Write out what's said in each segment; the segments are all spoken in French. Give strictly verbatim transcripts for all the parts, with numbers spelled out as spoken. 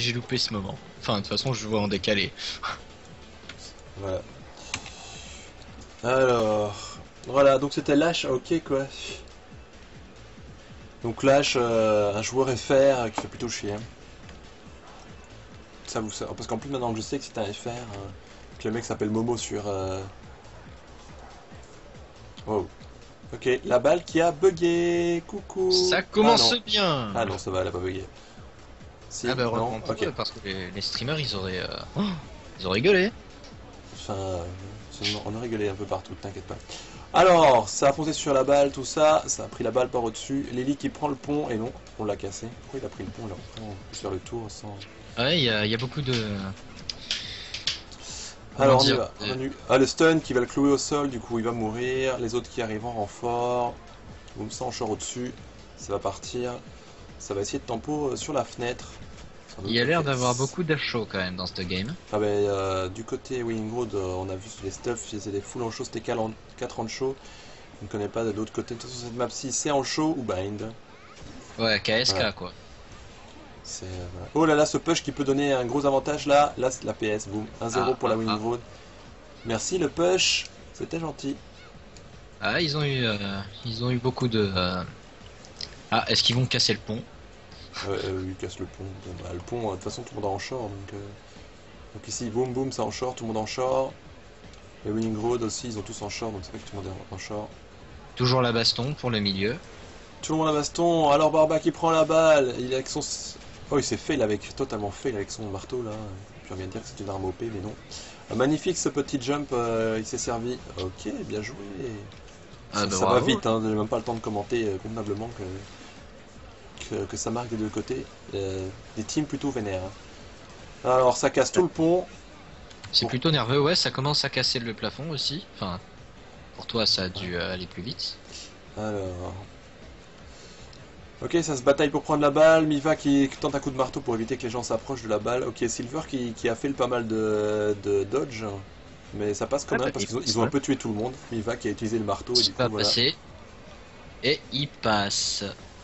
j'ai loupé ce moment. Enfin, de toute façon, je vois en décalé. Voilà. Alors, voilà, donc c'était Lash, ok quoi. Donc Lash, euh, un joueur F R qui fait plutôt chier. Hein. Ça vous, ça, parce qu'en plus maintenant que je sais que c'est un F R, euh, que le mec s'appelle Momo sur. Euh... Oh. Ok, la balle qui a bugué. Coucou. Ça Ah commence non. bien. Ah non, ça va, elle a pas bugué. Ah Si, bah non, heureusement pour ok. eux, parce que les, les streamers, ils auraient... euh, oh, ils auraient rigolé. Enfin, euh, on a rigolé un peu partout, t'inquiète pas. Alors, ça a foncé sur la balle, tout ça, ça a pris la balle par au-dessus. Lily qui prend le pont, et non, on l'a cassé. Pourquoi il a pris le pont là? On peut faire le tour sans. Ouais, il y a, il y a beaucoup de... Comment Alors on y dire va. de- Manu. Ah, le stun qui va le clouer au sol, du coup il va mourir. Les autres qui arrivent en renfort. Boum, ça enchore au-dessus. Ça va partir. Ça va essayer de tempo euh, sur la fenêtre. Sans Il y doute, a ok. l'air d'avoir beaucoup d'achats quand même dans ce game. Ah ben, euh, du côté Winning Road, euh, on a vu les stuffs, c'est des full en show, c'était quatre en show. Je ne connais pas de l'autre côté. De toute façon, cette map-ci, c'est en show ou bind. Ouais, Voilà. K S K quoi. C'est, euh, voilà. Oh là là, ce push qui peut donner un gros avantage là. Là, c'est la P S, boum. un zéro Ah, pour la ah, Winning ah. Road. Merci le push. C'était gentil. Ah, ils ont eu, euh, ils ont eu beaucoup de... euh, Ah, est-ce qu'ils vont casser le pont? Euh, euh, il casse le pont. Bon, bah, le pont, euh, de toute façon, tout le monde est en short. Donc, euh, donc ici, boum boum, c'est en short, tout le monde en short. Les Winning Road aussi, ils ont tous en short, donc c'est vrai que tout le monde est en short. Toujours la baston pour le milieu. Tout le monde a baston. Alors Barba qui prend la balle. Il est avec son. Oh, il s'est fail avec. Totalement fail avec son marteau là. Puis on vient de dire que c'est une arme O P, mais non. Euh, magnifique ce petit jump. Euh, il s'est servi. Ok, bien joué. Ah Ça, bah ça va bravo. vite, hein. J'ai même pas le temps de commenter euh, convenablement que, que, que ça marque des deux côtés. Euh, des teams plutôt vénères. Hein. Alors ça casse tout le pont. C'est Pour... plutôt nerveux, ouais, ça commence à casser le plafond aussi. Enfin, pour toi, ça a Ouais. dû euh, aller plus vite. Alors. Ok, ça se bataille pour prendre la balle. Miva qui tente un coup de marteau pour éviter que les gens s'approchent de la balle. Ok, Silver qui, qui a fait le pas mal de, de dodge. Mais ça passe quand Ah même bah, parce il qu'ils ont, ils passe ont un mal. peu tué tout le monde. Miva qui a utilisé le marteau et Il du coup va voilà. passer. Et il passe.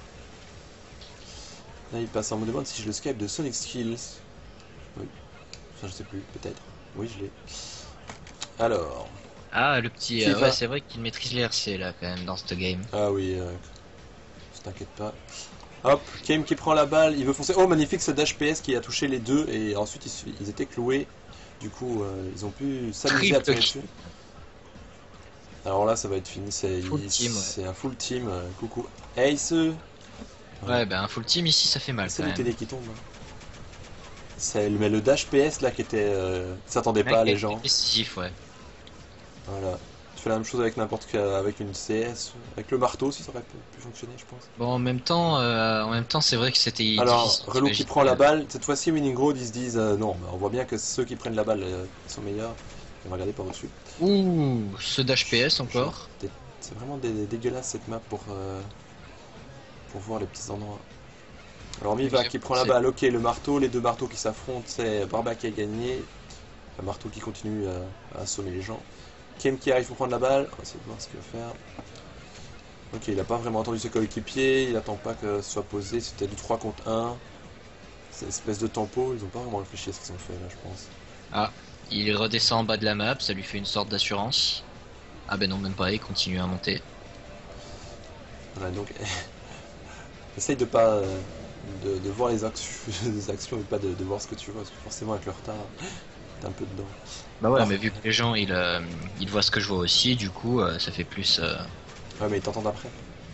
Là il passe. On me demande si je le Skype de Sonic Skills. Oui. Enfin je sais plus, peut-être. Oui je l'ai. Alors. Ah, le petit... Qui euh, ouais, va? c'est vrai qu'il maîtrise les R C là, quand même, dans ce game. Ah oui, euh, t'inquiète pas. Hop, Kame qui prend la balle, il veut foncer. Oh magnifique ce dash P S qui a touché les deux et ensuite ils, ils étaient cloués. Du coup euh, ils ont pu s'amuser à Triple tirer kill. dessus. Alors là, ça va être fini. C'est Full team, ouais. c'est un full team. euh, coucou. Ace. Ouais. Ouais, bah un full team ici, ça fait mal C'est quand le même. T D qui tombe. Hein. C'est mais le dash P S là qui était. Euh, s'attendait Ouais, pas les qui gens. décisif, ouais. Voilà. Tu fais la même chose avec n'importe quel. Avec une C S. Avec le marteau aussi, ça aurait pu, pu fonctionner, je pense. Bon, en même temps, euh, en même temps, c'est vrai que c'était Alors, difficile Relou qui d'imaginer. prend la euh, balle. Cette fois-ci, Winning Road, ils se disent euh, non, mais on voit bien que ceux qui prennent la balle euh, sont meilleurs. On va regarder par au-dessus. Ouh, ce dash P S Genre, encore. des- c'est vraiment des, des dégueulasse cette map pour, euh, pour voir les petits endroits. Alors Donc, Miva j'ai qui prend la pensé. balle, ok, le marteau, les deux marteaux qui s'affrontent, c'est Barba qui a gagné. Le marteau qui continue à, à assommer les gens. Kem qui arrive pour prendre la balle, on va essayer de voir ce qu'il va faire. Ok, il n'a pas vraiment entendu ses coéquipiers, il attend pas que ce soit posé, c'était du trois contre un. Cette espèce de tempo, ils ont pas vraiment réfléchi à ce qu'ils ont fait là, je pense. Ah, il redescend en bas de la map, ça lui fait une sorte d'assurance. Ah ben non, même pas, il continue à monter. Voilà, donc essaye de pas euh, de, de voir les, actions, les actions et pas de, de voir ce que tu vois, parce que forcément avec le retard, t'es un peu dedans. Bah ouais, Alors, mais vu que les gens, ils, euh, ils voient ce que je vois aussi, du coup, euh, ça fait plus... euh, ouais, mais ils t'entendent après.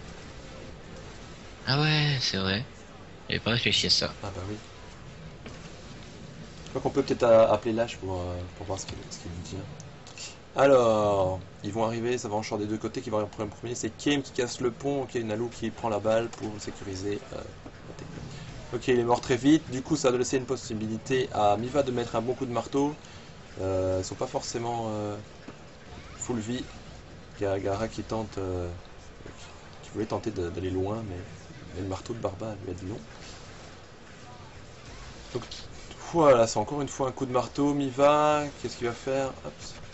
Ah ouais, c'est vrai. J'avais pas réfléchi à ça. Ah bah oui. Je crois qu'on peut peut-être a- appeler l'âge pour, euh, pour voir ce qu'il ce qu'il nous dit. Alors, ils vont arriver, ça va en short des deux côtés. Qui va arriver en premier, c'est Kame qui casse le pont. Ok, Nalu qui prend la balle pour sécuriser. euh, la technique. Ok, il est mort très vite. Du coup, ça va laisser une possibilité à Miva de mettre un bon coup de marteau. Euh, ils sont pas forcément euh, full vie. Il y a Gara qui tente, euh, qui voulait tenter de- d'aller loin, mais, mais le marteau de Barba lui a dit non. Donc voilà, c'est encore une fois un coup de marteau. Miva, qu'est-ce qu'il va faire? Hop.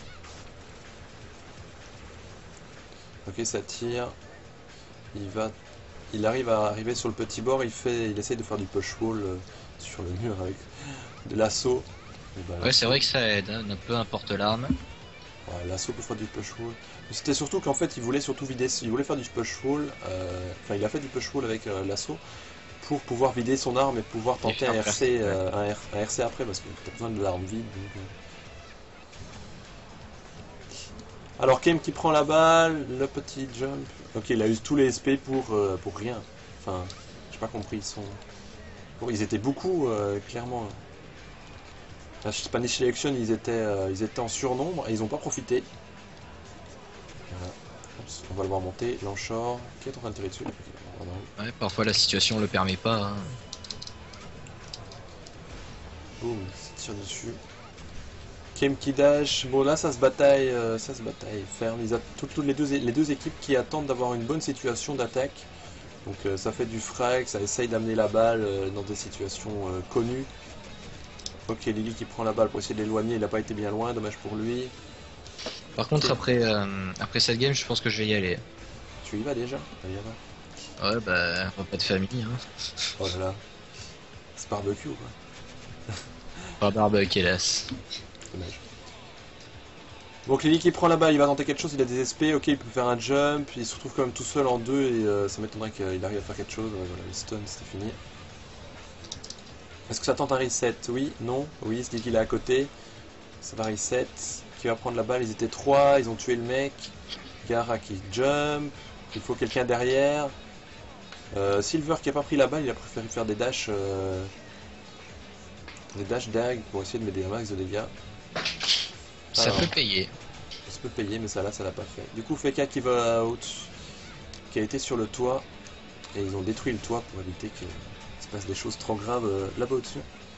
Ok, ça tire. Il va, il arrive à arriver sur le petit bord. Il fait, il essaye de faire du push wall euh, sur le mur avec de l'assaut. Bah, Ouais, c'est vrai que ça aide, hein, peu importe l'arme. ouais, l'assaut pour faire du push roll. C'était surtout qu'en fait, il voulait surtout vider, il voulait faire du push roll. euh, Enfin, il a fait du push roll avec euh, l'assaut pour pouvoir vider son arme et pouvoir Et tenter un faire R C, percer, ouais. euh, un, R- un R C après parce que t'as besoin de l'arme vide. donc, euh. Alors Kem qui prend la balle, le petit jump. Ok, il a eu tous les S P pour, euh, pour rien. Enfin, j'ai pas compris. Ils sont, bon, ils étaient beaucoup, euh, clairement. La Spanish Selection, ils étaient, euh, ils étaient en surnombre et ils ont pas profité. Voilà. Oups, on va le voir monter. Lanchor, qui est en train de tirer dessus. Ok, pardon. Ouais, parfois la situation le permet pas. Hein. Boum, ça tire dessus. Kem qui dash. Bon là, ça se bataille, euh, ça se bataille ferme. Ils a toutes, toutes les deux, les deux équipes qui attendent d'avoir une bonne situation d'attaque. Donc euh, ça fait du frag, ça essaye d'amener la balle euh, dans des situations euh, connues. Ok, Lily qui prend la balle pour essayer de l'éloigner, il n'a pas été bien loin, dommage pour lui. Par Ok, contre, après, euh, après cette game, je pense que je vais y aller. tu y vas déjà? Allez, va. Ouais, bah, repas de famille, hein. Oh là là, c'est barbecue ou quoi? Pas barbecue, hélas. Dommage. Donc Lily qui prend la balle, il va tenter quelque chose, il a des S P, ok, il peut faire un jump, il se retrouve quand même tout seul en deux et euh, ça m'étonnerait qu'il arrive à faire quelque chose. Ouais, voilà, le stun, c'était fini. Est-ce que ça tente un reset? Oui, non, oui, il se dit qu'il est à côté. Ça va reset. Qui va prendre la balle? Ils étaient trois, ils ont tué le mec. Gara qui jump. Il faut quelqu'un derrière. Euh, Silver qui a pas pris la balle, il a préféré faire des dash. Euh, des dash dag pour essayer de mettre un max de dégâts. Ça Alors, peut payer. ça peut payer, mais ça là, ça l'a pas fait. Du coup, Feka qui va out, qui a été sur le toit. Et ils ont détruit le toit pour éviter qu'il se passe des choses trop graves euh, là-bas au-dessus.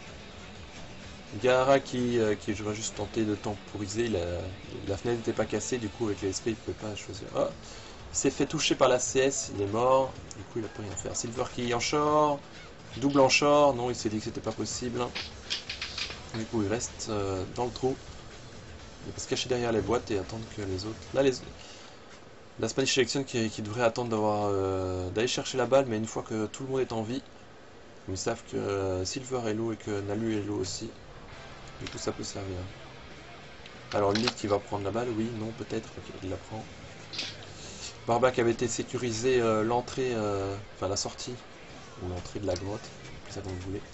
Gara qui, euh, qui je vais juste tenter de temporiser, la, la fenêtre n'était pas cassée, du coup avec les S P il ne pouvait pas choisir. Oh, il s'est fait toucher par la C S, il est mort, du coup il a pas rien faire. Silver qui en short, double en short, non il s'est dit que c'était pas possible. Du coup il reste euh, dans le trou, il va se cacher derrière les boîtes et attendre que les autres... Là les... La Spanish Selection qui, qui devrait attendre d'avoir euh, d'aller chercher la balle, mais une fois que tout le monde est en vie, ils savent que euh, Silver est low et que Nalu est low aussi. Du coup ça peut servir. Alors Lily qui va prendre la balle, oui, non, peut-être, ok, il la prend. Barbac avait été sécurisé euh, l'entrée, euh, enfin la sortie, ou l'entrée de la grotte, c'est ça comme vous voulez.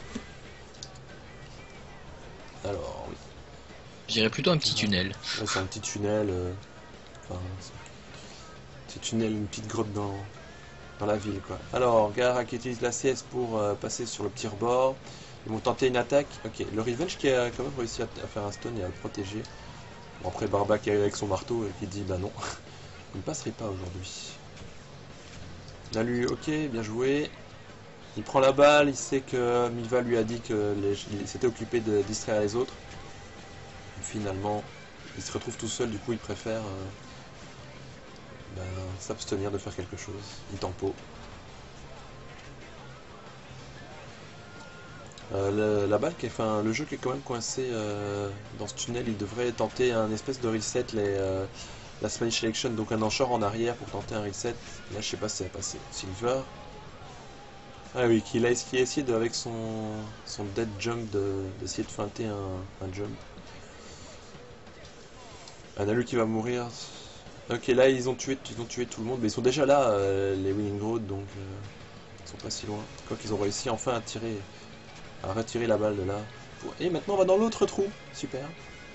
Alors oui, Je dirais plutôt un petit tunnel. là c'est un petit tunnel, euh, enfin, un petit tunnel, une petite grotte dans, dans la ville quoi. Alors Gara qui utilise la C S pour euh, passer sur le petit rebord. Ils vont tenter une attaque. Ok, le Revenge qui a quand même réussi à, à faire un stun et à le protéger. Bon, après Barba qui arrive avec son marteau et qui dit bah non, il ne passerait pas aujourd'hui. Nalu, ok, bien joué. Il prend la balle, il sait que Miva lui a dit qu'il s'était occupé de distraire les autres. Et finalement, il se retrouve tout seul, du coup il préfère euh, ben, s'abstenir de faire quelque chose. Il tempo. Euh, le, la balle, qui est, enfin, le jeu qui est quand même coincé euh, dans ce tunnel, il devrait tenter un espèce de reset, les, euh, la Spanish Selection, donc un enchant en arrière pour tenter un reset. Là, je sais pas si ça va passer. Silver. Ah oui, qu'il a, qui a essayé de, avec son, son dead jump d'essayer de, de feinter un, un jump. Un Nalu qui va mourir. Ok, là ils ont tué, ils ont tué tout le monde, mais ils sont déjà là, euh, les Winning Road, donc euh, ils sont pas si loin. Quoi qu'ils ont réussi enfin à tirer. À retirer la balle de là. Et maintenant on va dans l'autre trou. Super.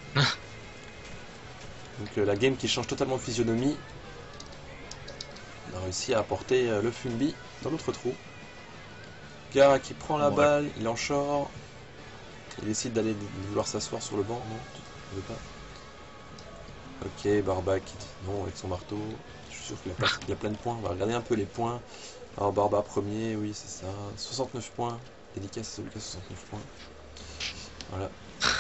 Donc euh, la game qui change totalement de physionomie. On a réussi à apporter euh, le Fumbi dans l'autre trou. Gara qui prend la Ouais. balle, il en short. Il décide d'aller de vouloir s'asseoir sur le banc. Non, tu veux pas. Ok, Barba qui dit non avec son marteau. Je suis sûr qu'il a, pas- il a plein de points. On va regarder un peu les points. Alors Barba premier, oui c'est ça. soixante-neuf points. Dédicace à celui qui a soixante-neuf points. Voilà.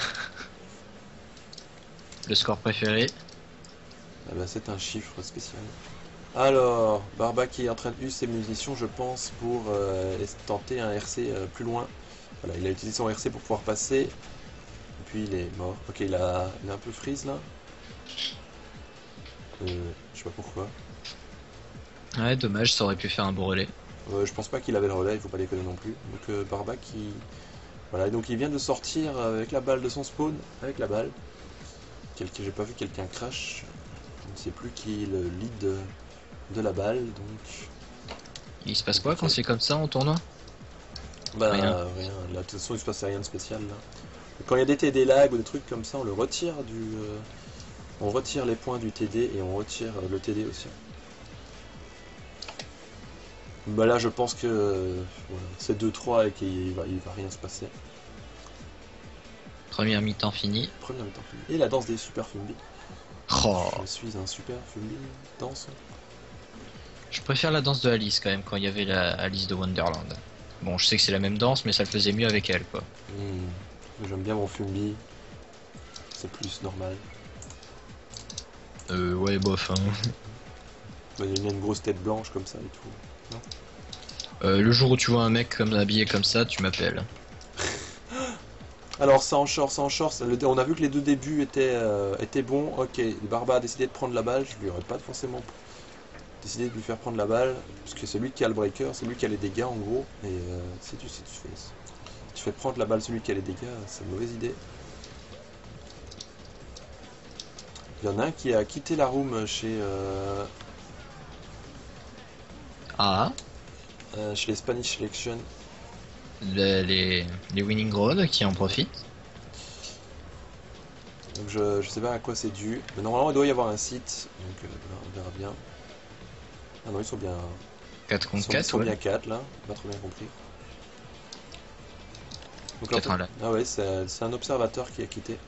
Le score préféré. Ah bah, c'est un chiffre spécial. Alors, Barba qui est en train de user ses munitions, je pense, pour euh, tenter un R C euh, plus loin. Voilà, il a utilisé son R C pour pouvoir passer. Et puis il est mort. Ok, il a, il a un peu freeze là. Euh, je sais pas pourquoi. Ouais, dommage, ça aurait pu faire un beau relais. Euh, je pense pas qu'il avait le relais, il faut pas déconner non plus. Donc euh, Barba qui, Voilà, donc il vient de sortir avec la balle de son spawn, avec la balle. Quelqu'un, j'ai pas vu quelqu'un crash. Je ne sais plus qui est le lead de, de la balle, donc... Il se passe quoi quand c'est comme ça en tournoi? Bah Rien. rien, là, de toute façon il se passe rien de spécial là. Quand il y a des T D lag ou des trucs comme ça, on le retire du... euh, on retire les points du T D et on retire euh, le T D aussi. Bah là je pense que euh, voilà, c'est deux trois et qu'il va, il va rien se passer. Première mi-temps finie. Première mi-temps finie. Et la danse des super Fumbi. Oh. Je suis un super Fumbi danse. Je préfère la danse de Alice quand même quand il y avait la Alice de Wonderland. Bon, je sais que c'est la même danse, mais ça le faisait mieux avec elle, quoi. Mmh. J'aime bien mon Fumbi. C'est plus normal. Euh, ouais, bof. Hein. Il a une grosse tête blanche comme ça et tout. Non Euh, le jour où tu vois un mec comme habillé comme ça, tu m'appelles. Alors ça en short, ça en short, le, on a vu que les deux débuts étaient, euh, étaient bons. Ok, Barba a décidé de prendre la balle, je lui aurais pas forcément décidé de lui faire prendre la balle, parce que c'est lui qui a le breaker, c'est lui qui a les dégâts en gros. Et euh, si, tu, si, tu fais, si tu fais prendre la balle celui qui a les dégâts, c'est une mauvaise idée. Il y en a un qui a quitté la room chez, euh, Ah, euh, chez les Spanish Selection. les, les, les Winning Road qui en profitent. Donc je, je sais pas à quoi c'est dû. Mais normalement il doit y avoir un site. Donc euh, on verra bien. Ah non, ils sont bien. quatre Ils contre sont, ils quatre, sont ouais. bien quatre là, pas trop bien compris. Donc quatre un là. ah ouais, c'est c'est un observateur qui a quitté.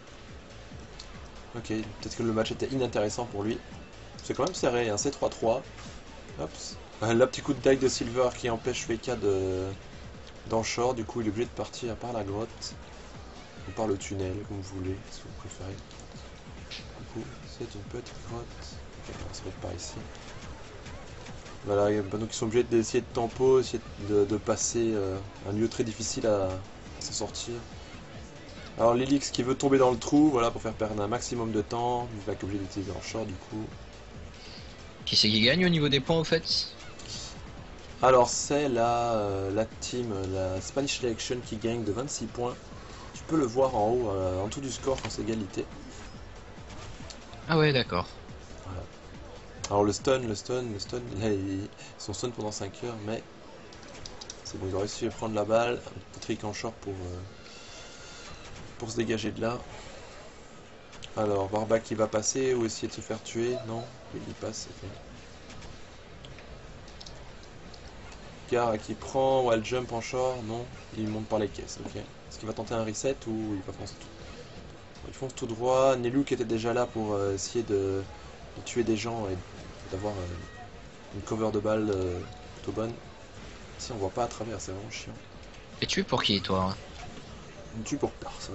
Ok, peut-être que le match était inintéressant pour lui. C'est quand même serré, un C trois trois. Hop. Là, petit coup de dague de Silver qui empêche Feka de d'enshore. Du coup, il est obligé de partir par la grotte. Ou par le tunnel, comme vous voulez, si vous préférez. Du coup, c'est une petite grotte. Ok, on va se mettre par ici. Voilà, donc ils sont obligés d'essayer de tempo, essayer de, de passer euh, un lieu très difficile à, à s'en sortir. Alors Lilix qui veut tomber dans le trou, voilà, pour faire perdre un maximum de temps. Il va être obligé d'utiliser en short du coup. Qui c'est qui gagne au niveau des points au fait? Alors c'est la, euh, la team, la Spanish Selection qui gagne de vingt-six points. Tu peux le voir en haut, euh, en dessous du score quand c'est égalité. Ah ouais, d'accord. Voilà. Alors le stun, le stun, le stun, là, ils sont stun pendant cinq heures, mais c'est bon, ils ont réussi à prendre la balle. Un petit trick en short pour, euh, pour se dégager de là. Alors Barba qui va passer ou essayer de se faire tuer? Non, il passe, ok. Gar qui prend wall jump en short? Non, il monte par les caisses, ok. Est-ce qu'il va tenter un reset ou il va foncer tout, il fonce tout droit? Nelou qui était déjà là pour euh, essayer de, de tuer des gens et d'avoir euh, une cover de balle euh, plutôt bonne. Si on voit pas à travers, c'est vraiment chiant. Et tu es pour qui toi? Une tue pour personne.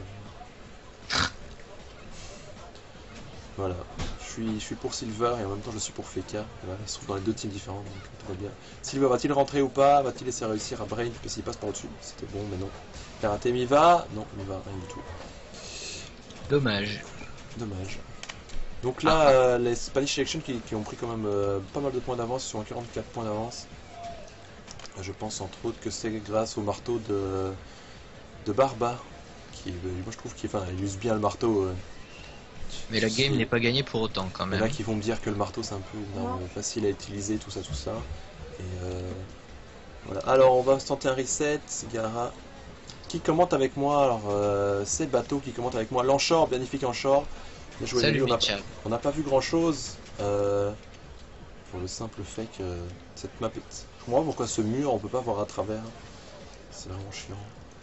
Voilà. Je suis, je suis pour Silver et en même temps je suis pour Feka. Voilà, ils se trouvent dans les deux teams différents, donc tout va bien. Silver va-t-il rentrer ou pas? Va-t-il laisser réussir à Brain? Parce qu'il passe par au-dessus. C'était bon, mais non. Karaté Miva? Non, Miva, rien du tout. Dommage. Dommage. Donc là, Ah, ah. euh, les Spanish Selection qui, qui ont pris quand même euh, pas mal de points d'avance, ils sont à quarante-quatre points d'avance. Je pense entre autres que c'est grâce au marteau de, de Barba. Qui, euh, moi je trouve qu'il enfin, il use bien le marteau. Euh, Mais la game n'est pas gagnée pour autant quand Il y en même. a qui vont me dire que le marteau c'est un peu une arme facile à utiliser, tout ça, tout ça. Et euh, voilà. Alors on va se tenter un reset, Gara. Qui commente avec moi? Alors euh, c'est Bateau qui commente avec moi. L'enshore, magnifique enshore. Bien joué, Salut Nelly, on a- Mitchell. on n'a pas vu grand chose. Euh, pour le simple fait que cette map est... Je comprends pas pourquoi ce mur on peut pas voir à travers. C'est vraiment chiant.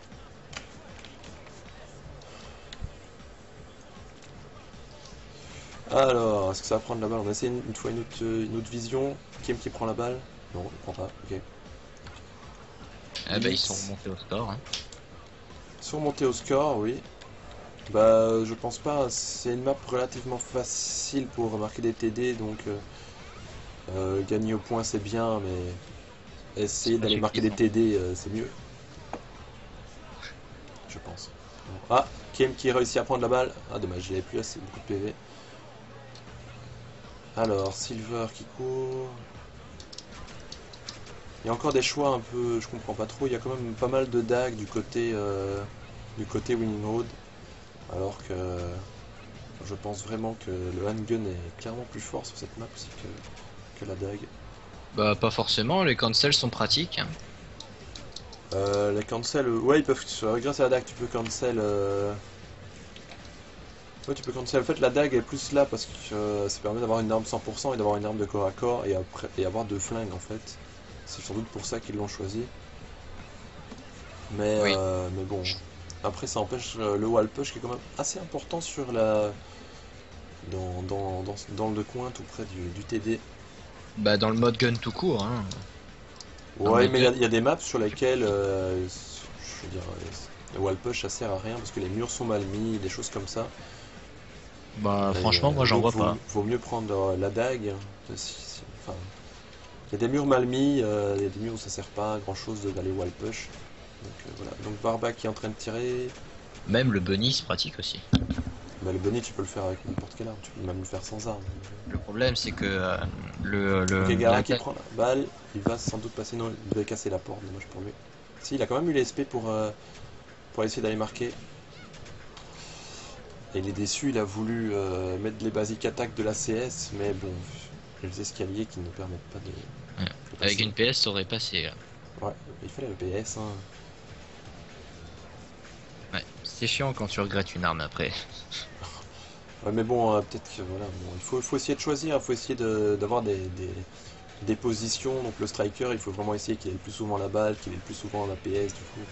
Alors, est-ce que ça va prendre la balle? On a essayé une, une fois une autre, une autre vision. Kim qui prend la balle? Non, il prend pas, ok. Ah bah ils Lilix. sont remontés au score. Hein. Surmonter au score, oui. Bah, je pense pas. C'est une map relativement facile pour marquer des T D, donc euh, euh, gagner au point c'est bien, mais essayer C'est pas d'aller marquer des suffisant. T D euh, c'est mieux. Je pense. Ah, Kim qui réussit à prendre la balle. Ah, dommage, il avait plus assez beaucoup de P V. Alors, Silver qui court. Il y a encore des choix un peu, je comprends pas trop. Il y a quand même pas mal de dagues du côté euh, du côté Winning Road, alors que je pense vraiment que le handgun est clairement plus fort sur cette map aussi que, que la dague. Bah pas forcément, les cancels sont pratiques, hein. Euh, les cancels, euh, ouais, ils peuvent, euh, grâce à la dague, tu peux cancel. Euh... Ouais, tu peux cancel. En fait, la dague est plus là parce que euh, ça permet d'avoir une arme cent pour cent et d'avoir une arme de corps à corps et, après, et avoir deux flingues en fait. C'est sans doute pour ça qu'ils l'ont choisi. Mais, Oui. euh, mais bon, après ça empêche euh, le wall push qui est quand même assez important sur la dans, dans, dans, dans le coin tout près du, du T D. Bah dans le mode gun tout court, hein. Dans le Ouais, mode mais il y, gun. a- il y a des maps sur lesquelles euh, je veux dire, euh, le wall push ça sert à rien parce que les murs sont mal mis, des choses comme ça. Bah Et, franchement, moi euh, j'en donc vois vaut, pas. vaut mieux prendre euh, la dague. hein, si- si- enfin, il y a des murs mal mis, euh, il y a des murs où ça sert pas à grand chose d'aller wall push. Donc euh, voilà. Donc Barba qui est en train de tirer. Même le bunny c'est pratique aussi. Bah, le bunny tu peux le faire avec n'importe quelle arme, tu peux même le faire sans arme. Le problème c'est que euh, le, Ok, le Gara la qui ta- prend la balle, il va sans doute passer, non, il va casser la porte, dommage pour lui. Si, il a quand même eu les S P pour, euh, pour essayer d'aller marquer. Et il est déçu, il a voulu euh, mettre les basiques attaques de la C S, mais bon, il y a les escaliers qui ne permettent pas de, Ouais. de Avec passer. une P S ça aurait passé là. Ouais, il fallait le P S, hein. Ouais. C'est chiant quand tu regrettes une arme après. Ouais, mais bon, euh, peut-être que voilà, bon, il faut, faut essayer de choisir, il faut essayer de- d'avoir des, des, des positions. Donc le striker, il faut vraiment essayer qu'il ait le plus souvent la balle, qu'il ait le plus souvent la P S, du coup.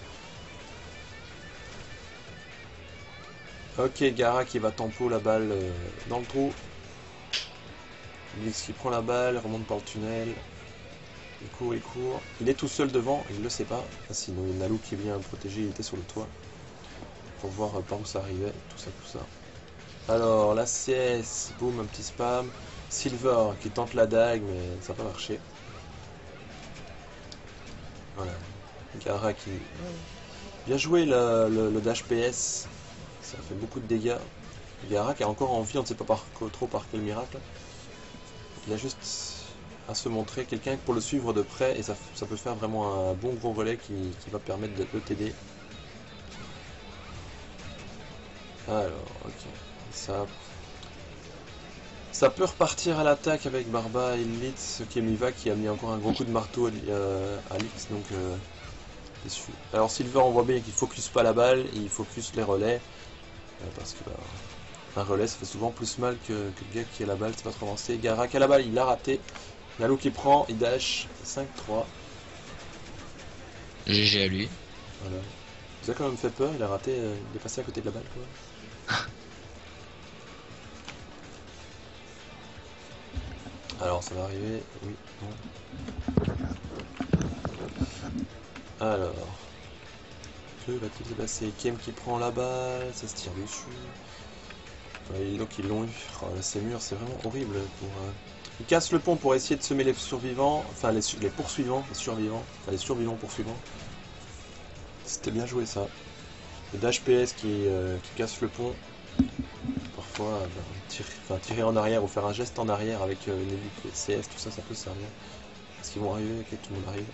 Voilà. Ok, Gara qui va tempo la balle euh, dans le trou. Blix qui prend la balle, remonte par le tunnel. Il court, il court. Il est tout seul devant, il le sait pas. Ah, sinon, il y a Nalou qui vient protéger, il était sur le toit. Pour voir euh, par où ça arrivait, tout ça, tout ça. Alors, la C S, boum, un petit spam. Silver qui tente la dague, mais ça n'a pas marché. Voilà. Gara qui. Bien joué le, le- le dash P S. Ça fait beaucoup de dégâts. Gara qui a encore envie, on ne sait pas par, trop par quel miracle. Il a juste à se montrer quelqu'un pour le suivre de près et ça, ça peut faire vraiment un bon gros relais qui, qui va permettre de le t'aider. Alors, ok. Ça, ça peut repartir à l'attaque avec Barba et Litz, qui est Miva qui a mis encore un gros coup de marteau euh, à Litz, donc euh, déçu. Alors Silver, on voit bien qu'il focus pas la balle, il focus les relais, euh, parce que bah, un relais ça fait souvent plus mal que, que le gars qui a la balle, c'est pas trop avancé. Gara qui a la balle, il l'a raté. Nalou qui prend, il dash cinq trois. G G à lui. Voilà. Ça a quand même fait peur, il a raté, euh, il est passé à côté de la balle quoi. Alors ça va arriver, oui, non. Alors, que va-t-il se passer? Kem qui prend la balle, ça se tire dessus. Ouais, donc ils l'ont eu. Oh, là, ces murs, c'est vraiment horrible. Pour, euh... Ils cassent le pont pour essayer de semer les survivants, enfin les, les poursuivants, les survivants, enfin les survivants poursuivants. C'était bien joué ça. Le dash P S qui, euh, qui casse le pont. Parfois, euh, ben, tirer, enfin, tirer en arrière ou faire un geste en arrière avec euh, une élite C S, tout ça, ça peut servir. Est-ce qu'ils vont arriver? Ok, tout le monde arrive.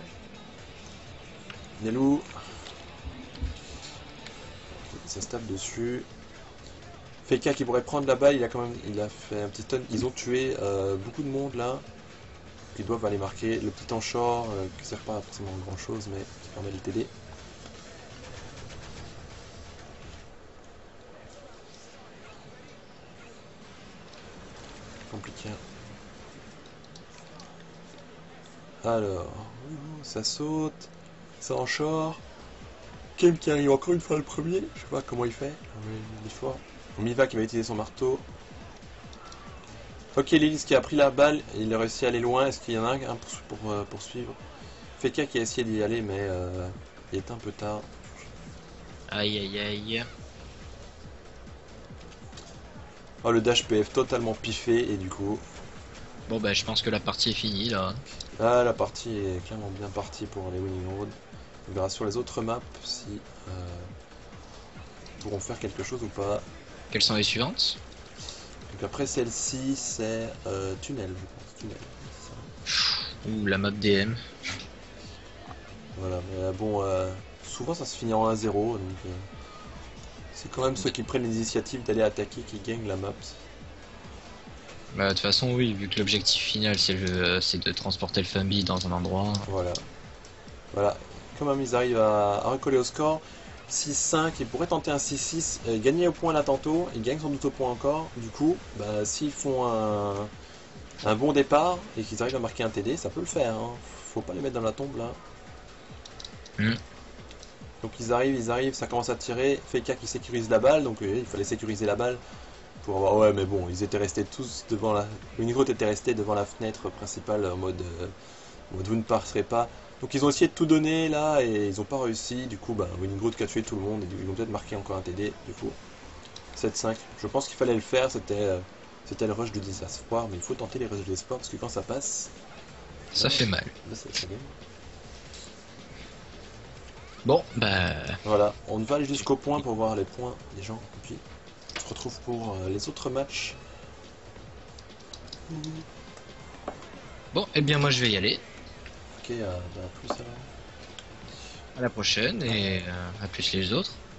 Nelou. Ça se tape dessus. Feka qui pourrait prendre la balle, il a quand même il a fait un petit stun. Ils ont tué euh, beaucoup de monde là. Qui doivent aller marquer. Le petit enchor euh, qui sert pas forcément à grand chose mais qui permet de t'aider. Compliqué. Alors, ça saute, ça enchore. Kem qui arrive encore une fois le premier, je sais pas comment il fait, il est fort. Miva qui va utiliser son marteau. Ok, Lilith qui a pris la balle, il a réussi à aller loin, est-ce qu'il y en a un pour, pour euh, poursuivre? Feka qui a essayé d'y aller mais euh, il est un peu tard. Aïe aïe aïe. Oh, le dash P F totalement piffé et du coup... Bon bah je pense que la partie est finie là. Là la partie est clairement bien partie pour les Winning Road. On verra sur les autres maps si euh, ils pourront faire quelque chose ou pas. Quelles sont les suivantes? Donc après celle-ci c'est euh, tunnel je pense. Tunnel. Ouh la map D M. Voilà, mais euh, bon, euh, souvent ça se finit en un zéro, donc euh, c'est quand même ceux qui prennent l'initiative d'aller attaquer qui gagnent la map. Bah, de toute façon, oui, vu que l'objectif final c'est le, c'est de transporter le Fumby dans un endroit. Voilà. Voilà. Quand même, ils arrivent à, à recoller au score. six cinq, ils pourraient tenter un six six, euh, gagner au point là tantôt, ils gagnent sans doute au point encore. Du coup, bah, s'ils font un, un bon départ et qu'ils arrivent à marquer un T D, ça peut le faire. Hein. Faut pas les mettre dans la tombe là. Hmm. Donc ils arrivent, ils arrivent, ça commence à tirer. Feka qui sécurise la balle, donc euh, il fallait sécuriser la balle pour avoir. Ouais, mais bon, ils étaient restés tous devant la. Wingroth était resté devant la fenêtre principale en mode, euh, en mode vous ne passerez pas. Donc ils ont essayé de tout donner là et ils n'ont pas réussi. Du coup, bah, Wingroth qui a tué tout le monde et ils vont peut-être marquer encore un T D. Du coup, sept cinq. Je pense qu'il fallait le faire. C'était, euh, c'était le rush du désespoir, mais il faut tenter les rushs de l'espoir parce que quand ça passe, Ça là, fait mal. là, ça, ça gagne. Bon, bah. Voilà, on va aller jusqu'au point pour voir les points des gens. Et puis, on se retrouve pour euh, les autres matchs. Bon, eh bien, moi je vais y aller. Ok, euh, bah, plus alors. À la prochaine et euh, à plus les autres.